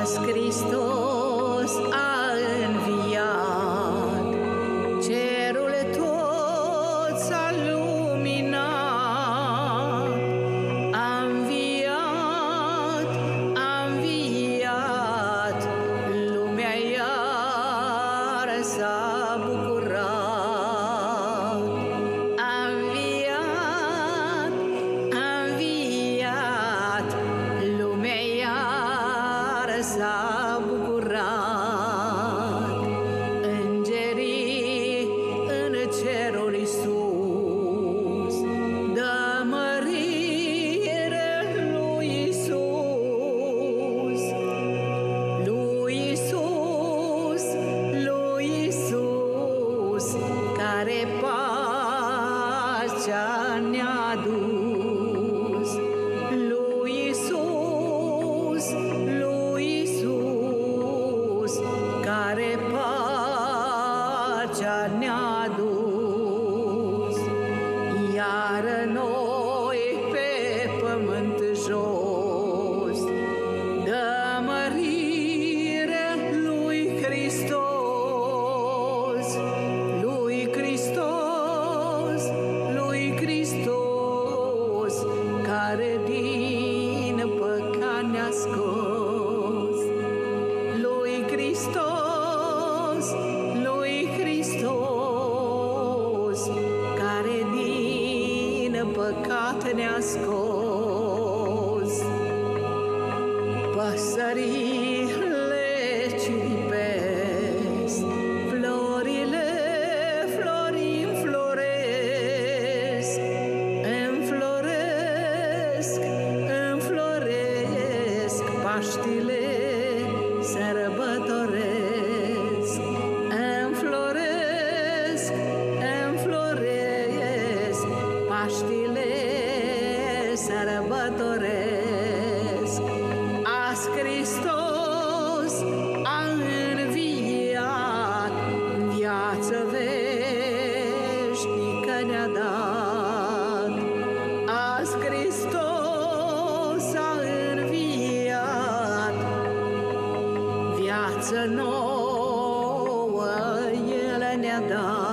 Hristos a înviat, cerul tot s-a luminat, a înviat, lumea iară s-a bucurat, a înviat, lumea iară s-a bucurat. Îngerii în ceruri sus dă mărire lui Iisus, lui Iisus, lui Iisus, care pacea ne-a dus. Lui Iisus, lui Iisus, care pacea ne-a dus. Iar noi pe pământ jos dă mărire lui Hristos, lui Hristos, lui Hristos, care din păcat ne-a scos. Lui Hristos, lui Hristos, care din păcat ne-a scos. Păsările ciripesc, florile înfloresc, înfloresc, Paștile sărbătoresc. Înfloresc, Paștile sărbătoresc. Azi Hristos a înviat, viață veșnică ne-a dat. Azi Hristos a înviat, viață nouă El ne-a dat.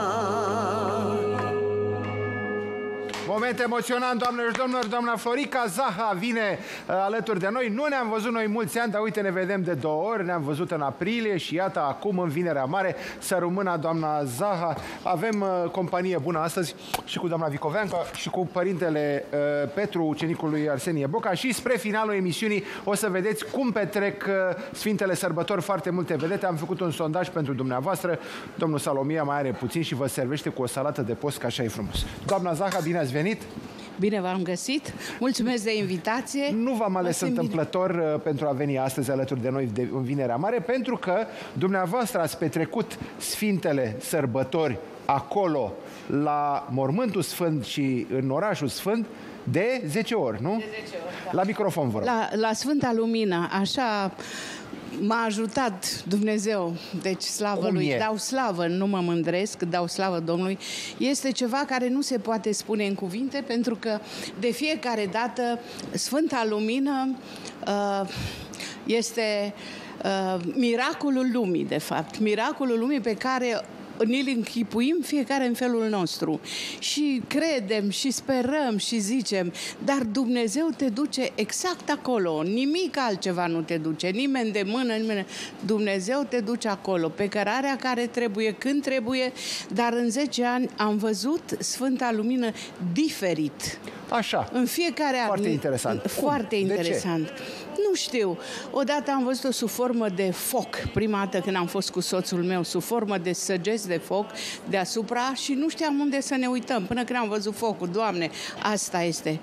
Moment emoționant, doamnelor și domnilor. Doamna Florica Zaha vine alături de noi. Nu ne-am văzut noi mulți ani, dar uite, ne vedem de 2 ori. Ne-am văzut în aprilie și iată acum în Vinerea Mare. Să rămână doamna Zaha. Avem companie bună astăzi și cu doamna Vicoveancă și cu părintele Petru, ucenicul lui Arsenie Boca. Și spre finalul emisiunii o să vedeți cum petrec Sfintele Sărbători foarte multe vedete. Am făcut un sondaj pentru dumneavoastră. Domnul Salomia mai are puțin și vă servește cu o salată de post, că așa e frumos. Doamna Zaha, bine ați venit! Bine v-am găsit. Mulțumesc de invitație. Nu v-am ales întâmplător pentru a veni astăzi alături de noi în Vinerea Mare, pentru că dumneavoastră ați petrecut Sfintele Sărbători acolo, la Mormântul Sfânt și în Orașul Sfânt, de 10 ori, nu? De 10 ori, da. La microfon, vă rog. La Sfânta Lumină, așa m-a ajutat Dumnezeu, deci slavă Lui. Dau slavă, nu mă mândresc, dau slavă Domnului. Este ceva care nu se poate spune în cuvinte, pentru că de fiecare dată Sfânta Lumină este miracolul lumii, de fapt. Miracolul lumii pe care ni-l închipuim fiecare în felul nostru și credem și sperăm și zicem, dar Dumnezeu te duce exact acolo, nimic altceva nu te duce, nimeni de mână, nimeni. Dumnezeu te duce acolo, pe cărarea care trebuie, când trebuie, dar în 10 ani am văzut Sfânta Lumină diferit. Așa. În fiecare an. Foarte interesant. Foarte interesant. Nu știu. Odată am văzut-o sub formă de foc. Prima dată când am fost cu soțul meu, sub formă de săgeți de foc deasupra și nu știam unde să ne uităm. Până când am văzut focul. Doamne, asta este.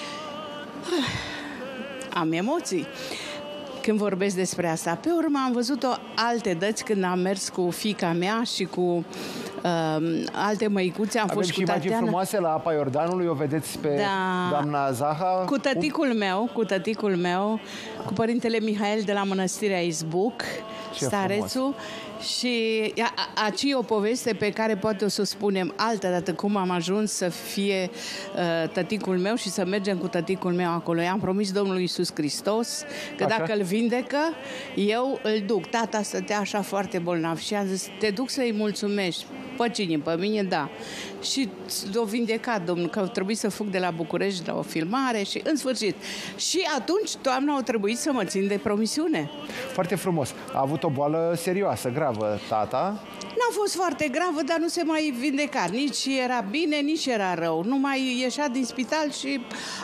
Am emoții când vorbesc despre asta. Pe urmă am văzut-o alte dăți când am mers cu fiica mea și cu alte măicuțe. Am Avem fost și cu imagini Tatiana. frumoase la apa Iordanului, o vedeți pe doamna Zaha. Cu tăticul meu, cu părintele Mihail de la Mănăstirea Izbuc, Ce starețul. Și aici e o poveste pe care poate o să o spunem altă dată, cum am ajuns să fie tăticul meu și să mergem cu tăticul meu acolo. I-am promis Domnului Iisus Hristos că Așa? dacă îl vindecă, eu îl duc. Tata stătea așa foarte bolnav și am zis, te duc să-i mulțumești. Pe cine? Pe mine, da. Și l-a vindecat Domnul, că trebuie să fug de la București la o filmare și în sfârșit. Și atunci, toamna, a trebuit să mă țin de promisiune. Foarte frumos. A avut o boală serioasă, gravă, tata. N-a fost foarte gravă, dar nu se mai vindeca. Nici era bine, nici era rău. Nu mai ieșea din spital și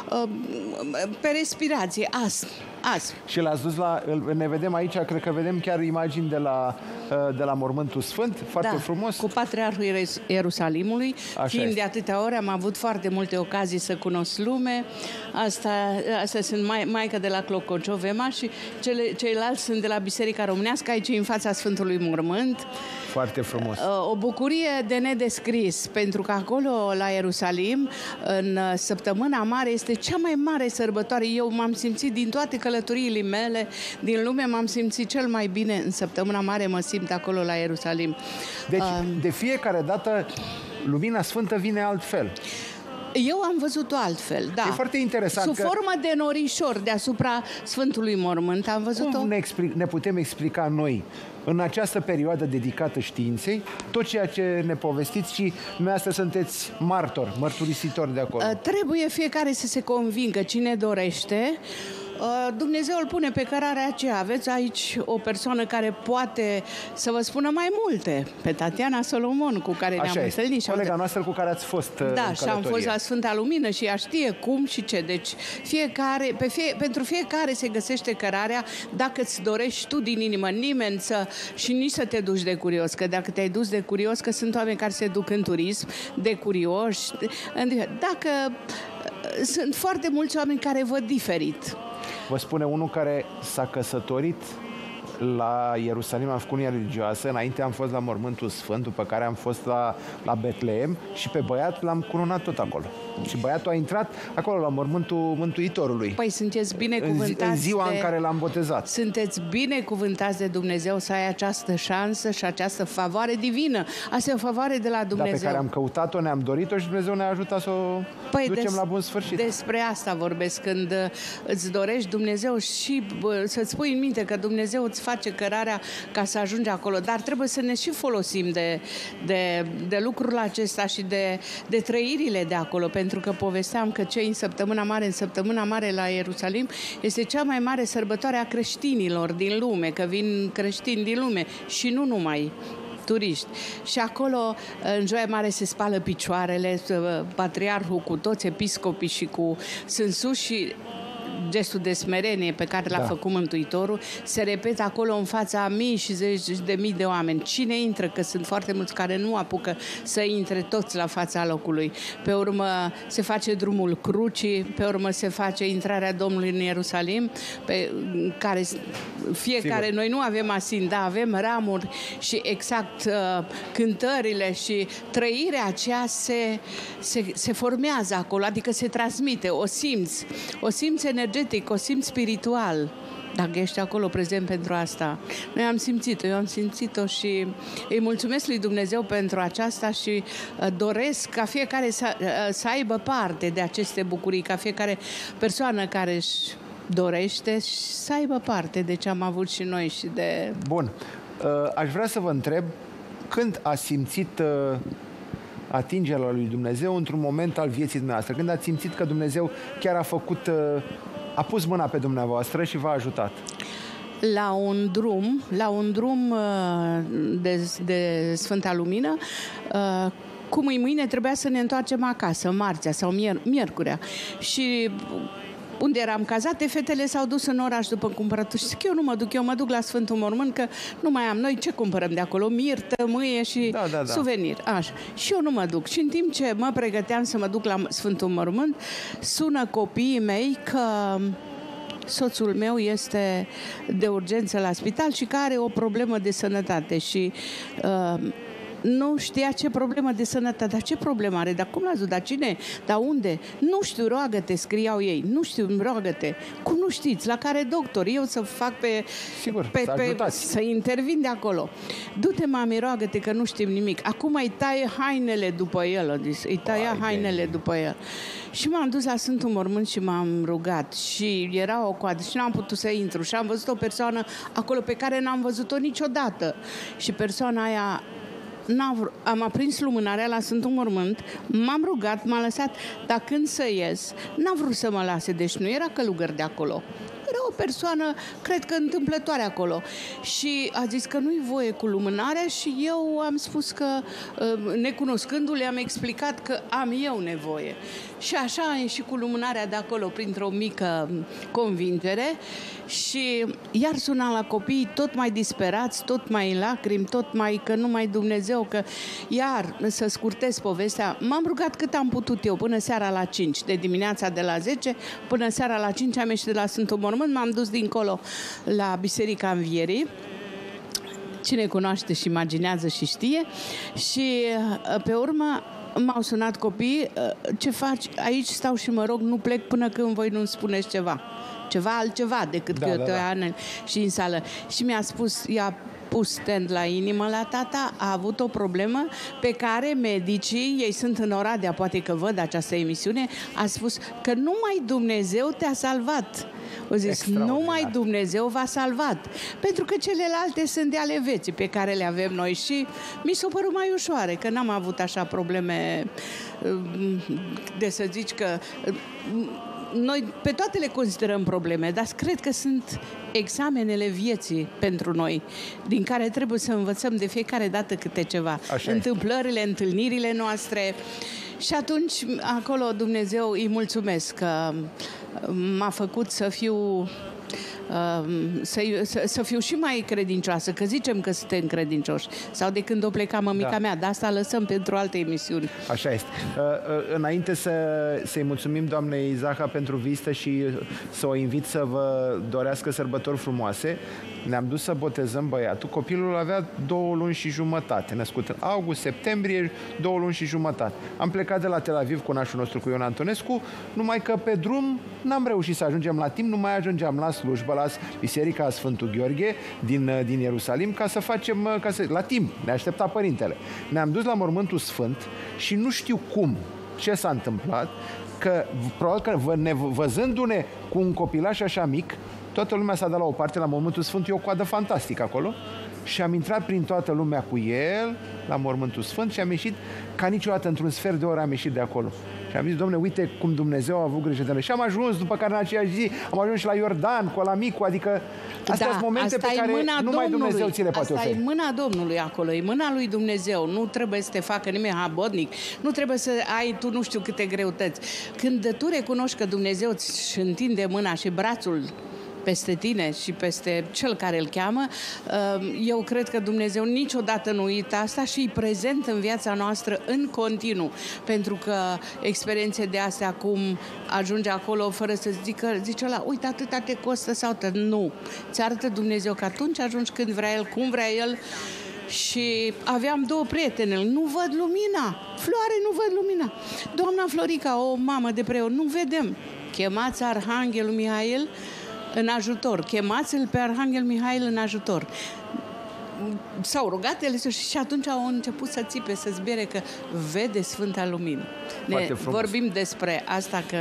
pe respirație, astm. Și l-ați dus ne vedem aici, cred că vedem chiar imagini de la Mormântul Sfânt, foarte frumos. Cu Patriarhul Ierusalimului. Fiind este. de atâtea ore, am avut foarte multe ocazii să cunosc lume. Astea sunt maica de la Clocociovema și ceilalți sunt de la Biserica Românească, aici în fața Sfântului Mormânt. Foarte frumos. O bucurie de nedescris, pentru că acolo, la Ierusalim, în săptămâna mare, este cea mai mare sărbătoare. Eu m-am simțit din toate călătoriile mele din lume, m-am simțit cel mai bine în săptămâna mare, mă simt acolo la Ierusalim. Deci, de fiecare dată, lumina sfântă vine altfel. Eu am văzut-o altfel, da. E foarte interesant. Sub formă de norișor deasupra Sfântului Mormânt am văzut-o. Cum ne putem explica noi, în această perioadă dedicată științei, tot ceea ce ne povestiți și dumneavoastră sunteți mărturisitori de acolo? Trebuie fiecare să se convingă cine dorește. Dumnezeu îl pune pe cărarea aceea. Aveți aici o persoană care poate să vă spună mai multe. Pe Tatiana Solomon, cu care ne-am întâlnit. Colega noastră cu care ați fost Da, și am fost la Sfânta Lumină și ea știe cum și ce. Deci pentru fiecare se găsește cărarea dacă îți dorești tu din inimă. Nimeni și nici să te duci de curios. Că dacă te-ai dus de curios, că sunt oameni care se duc în turism, de curioși. Dacă sunt foarte mulți oameni care văd diferit. Vă spune unul care s-a căsătorit la Ierusalim, am făcut unia religioasă, înainte am fost la Mormântul Sfânt, după care am fost la Betleem și pe băiat l-am curunat tot acolo. Și băiatul a intrat acolo la Mormântul Mântuitorului. Păi sunteți binecuvântați în ziua în care l-am botezat. Sunteți binecuvântați de Dumnezeu să ai această șansă și această favoare divină. Asta e o favoare de la Dumnezeu. Dar pe care am căutat-o, ne-am dorit-o și Dumnezeu ne-a ajutat să o ducem la bun sfârșit. Despre asta vorbesc, când îți dorești Dumnezeu și să-ți pui în minte că Dumnezeu îți face cărarea ca să ajungi acolo. Dar trebuie să ne și folosim de lucrul acesta și de trăirile de acolo. Pentru că povesteam că cei în săptămâna mare la Ierusalim este cea mai mare sărbătoare a creștinilor din lume, că vin creștini din lume și nu numai turiști. Și acolo, în Joia Mare, se spală picioarele, patriarhul cu toți episcopii și sunt sus și gestul de smerenie pe care l-a făcut Mântuitorul se repetă acolo în fața a mii și zeci de mii de oameni. Cine intră? Că sunt foarte mulți care nu apucă să intre toți la fața locului. Pe urmă se face drumul crucii, pe urmă se face intrarea Domnului în Ierusalim, pe care fiecare, sigur, noi nu avem asin, da, avem ramuri și exact cântările și trăirea aceea se formează acolo, adică se transmite, o simți energetic, o simți spiritual, dacă ești acolo prezent pentru asta. Eu am simțit-o și îi mulțumesc lui Dumnezeu pentru aceasta și doresc ca fiecare să aibă parte de aceste bucurii, ca fiecare persoană care își dorește să aibă parte de ce am avut și noi și de... Bun. Aș vrea să vă întreb când a simțit atingerea lui Dumnezeu într-un moment al vieții dumneavoastră, când ați simțit că Dumnezeu chiar a pus mâna pe dumneavoastră și v-a ajutat? La un drum de Sfânta Lumină, cum mâine trebuia să ne întoarcem acasă, marțea sau miercurea. Și unde eram cazate, fetele s-au dus în oraș după cumpărături. Și zic, eu mă duc la Sfântul Mormânt, că nu mai am noi ce cumpărăm de acolo, mirtă, mâie și suvenir. Așa. Și eu nu mă duc. Și în timp ce mă pregăteam să mă duc la Sfântul Mormânt, sună copiii mei că soțul meu este de urgență la spital și că are o problemă de sănătate și nu știa ce problemă de sănătate. Dar ce problemă are? Dar cum l-a zis? Dar cine? Dar unde? Nu știu, roagă-te, scriau ei. Nu știu, roagă-te. Cum nu știți? La care doctor? Eu să fac Sigur, să intervin de acolo. Du-te, mami, roagă-te că nu știm nimic. Acum îi taie hainele după el, îi taia hainele după el. Și m-am dus la Sfântul Mormânt și m-am rugat și era o coadă și n-am putut să intru și am văzut o persoană acolo pe care n-am văzut-o niciodată și persoana aia am aprins lumânarea la Sfântul Mormânt, m-am rugat, m-a lăsat, dar când să ies, n-a vrut să mă lase, deci nu era călugăr de acolo. Era o persoană, cred că întâmplătoare acolo. Și a zis că nu-i voie cu lumânarea și eu am spus că, necunoscându-le, am explicat că am eu nevoie. Și așa am ieșit cu lumânarea de acolo printr-o mică convingere și iar sunam la copii tot mai disperați, tot mai în lacrimi, tot mai că numai Dumnezeu, că iar să scurtez povestea, m-am rugat cât am putut eu până seara la 5, de dimineața de la 10 până seara la 5 am ieșit de la Sfântul Mormânt, m-am dus dincolo la Biserica Învierii. Cine cunoaște și imaginează și știe și pe urmă m-au sunat copii, ce faci? Aici stau și mă rog, nu plec până când voi nu-mi spuneți ceva altceva decât că eu te ia și în sală. Și mi-a spus, i-a pus stent la inimă la tata, a avut o problemă pe care medicii, ei sunt în Oradea, poate că văd această emisiune, a spus că numai Dumnezeu te-a salvat. O zis, numai Dumnezeu v-a salvat. Pentru că celelalte sunt de ale vieții pe care le avem noi și mi s-a părut mai ușoare, că n-am avut așa probleme de să zici că noi pe toate le considerăm probleme, dar cred că sunt examenele vieții pentru noi, din care trebuie să învățăm de fiecare dată câte ceva. Așa întâmplările, întâlnirile noastre. Și atunci, acolo, Dumnezeu îi mulțumesc că m-a făcut să fiu să fiu și mai credincioasă, că zicem că suntem credincioși. Sau de când o pleca mămica mea, dar asta lăsăm pentru alte emisiuni. Așa este. Înainte să-i mulțumim doamnei Zaha pentru vizită și să o invit să vă dorească sărbători frumoase, ne-am dus să botezăm băiatul. Copilul avea 2 luni și jumătate, născut în august-septembrie, 2 luni și jumătate. Am plecat de la Tel Aviv cu nașul nostru, cu Ion Antonescu, numai că pe drum n-am reușit să ajungem la timp, nu mai ajungeam la slujbă, la Biserica Sfântul Gheorghe din Ierusalim, ca să facem, la timp, ne aștepta părintele. Ne-am dus la Mormântul Sfânt și nu știu cum, ce s-a întâmplat, că probabil că văzându-ne cu un copilaș așa mic, toată lumea s-a dat la o parte la Mormântul Sfânt, e o coadă fantastică acolo și am intrat prin toată lumea cu el la Mormântul Sfânt și am ieșit ca niciodată, într-un sfert de oră am ieșit de acolo. Și am zis, Dom'le, uite cum Dumnezeu a avut grijă de noi. Și am ajuns, după care în aceeași zi, am ajuns și la Iordan, cu Alamicu, adică astea sunt momente pe care numai Dumnezeu ți le poate oferi. Asta e mâna Domnului acolo, e mâna lui Dumnezeu. Nu trebuie să te facă nimeni habodnic, nu trebuie să ai tu nu știu câte greutăți. Când tu recunoști că Dumnezeu îți întinde mâna și brațul peste tine și peste cel care îl cheamă, eu cred că Dumnezeu niciodată nu uită asta și e prezent în viața noastră în continuu. Pentru că experiențe de astea, cum ajunge acolo fără să zice ăla, uite, atâta te costă sau nu. Ți arătă Dumnezeu că atunci ajungi când vrea El, cum vrea El. Și aveam 2 prietene, nu văd lumina, Floare, nu văd lumina. Doamna Florica, o mamă de preot, nu vedem. Chemați Arhanghelul Mihail în ajutor. Chemați-l pe Arhanghel Mihail în ajutor. S-au rugat ele și atunci au început să țipe, să zbiere că vede Sfânta Lumină. Ne vorbim despre asta, că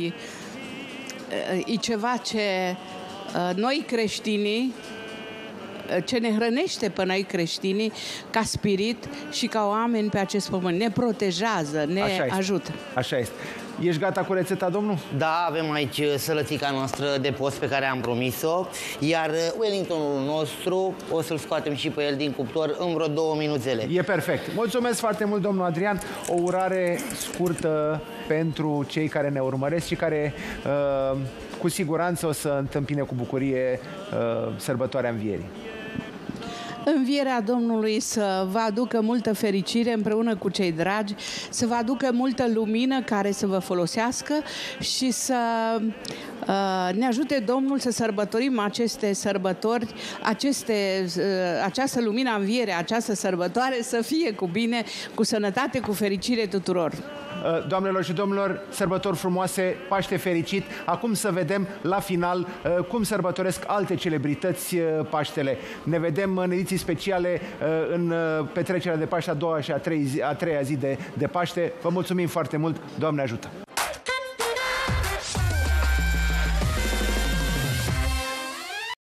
e ceva ce noi creștinii, ce ne hrănește pe noi creștinii ca spirit și ca oameni pe acest pământ. Ne protejează, ne ajută. Așa este. Ești gata cu rețeta, domnul? Da, avem aici sălățica noastră de post pe care am promis-o, iar Wellingtonul nostru o să-l scoatem și pe el din cuptor în vreo 2 minuțele. E perfect. Mulțumesc foarte mult, domnul Adrian. O urare scurtă pentru cei care ne urmăresc și care cu siguranță o să întâmpine cu bucurie sărbătoarea Învierii. Învierea Domnului să vă aducă multă fericire împreună cu cei dragi, să vă aducă multă lumină care să vă folosească și să ne ajute Domnul să sărbătorim aceste sărbători, această lumină a învierea, această sărbătoare să fie cu bine, cu sănătate, cu fericire tuturor. Doamnelor și domnilor, sărbători frumoase, Paște fericit. Acum să vedem la final cum sărbătoresc alte celebrități Paștele. Ne vedem în ediții speciale în petrecerea de Paște a doua și a treia zi de Paște. Vă mulțumim foarte mult. Doamne ajută!